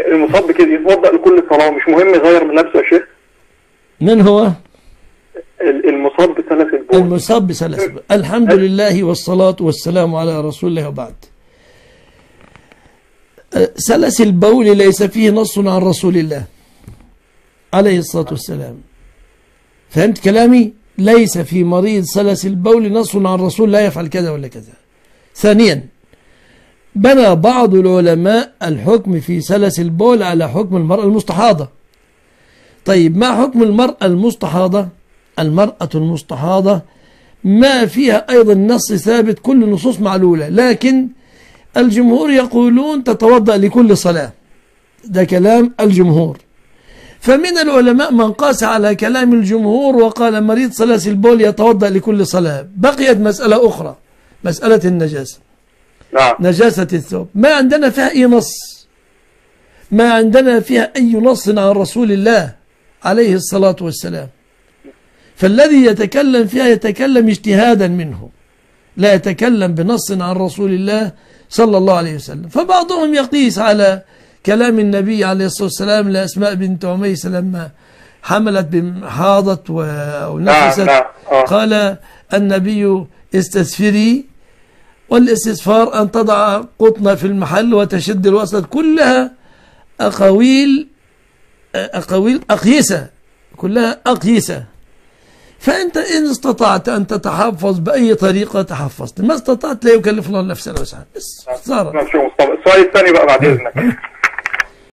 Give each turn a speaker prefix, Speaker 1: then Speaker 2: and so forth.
Speaker 1: المصاب كده يتوضأ لكل صلاة، مش مهم يغير من نفسه يا شيخ؟
Speaker 2: من هو؟
Speaker 1: المصاب بسلس البول.
Speaker 2: المصاب بسلس البول. الحمد لله والصلاة والسلام على رسول الله وبعد. سلس البول ليس فيه نص عن رسول الله عليه الصلاة والسلام. فهمت كلامي؟ ليس في مريض سلس البول نص عن رسول لا يفعل كذا ولا كذا. ثانيا، بنى بعض العلماء الحكم في سلس البول على حكم المرأة المستحاضة. طيب، ما حكم المرأة المستحاضة؟ المرأة المستحاضة ما فيها أيضا نص ثابت، كل النصوص معلولة، لكن الجمهور يقولون تتوضأ لكل صلاة. ده كلام الجمهور. فمن العلماء من قاس على كلام الجمهور وقال مريض سلس البول يتوضأ لكل صلاة. بقيت مسألة أخرى، مسألة النجاسة. نجاسة الثوب ما عندنا فيها أي نص، ما عندنا فيها أي نص عن رسول الله عليه الصلاة والسلام. فالذي يتكلم فيها يتكلم اجتهادا منه، لا يتكلم بنص عن رسول الله صلى الله عليه وسلم. فبعضهم يقيس على كلام النبي عليه الصلاة والسلام لأسماء بنت عميس لما حملت حاضت ونفست، قال النبي استسفري، والاستسفار أن تضع قطنة في المحل وتشد الوسط. كلها أقاويل أقيسة، كلها أقيسة. فأنت إن استطعت أن تتحفظ بأي طريقة تحفظت، ما استطعت لا يكلف الله نفسا وسعها. بس
Speaker 1: السؤال الثاني بقى بعد إذنك،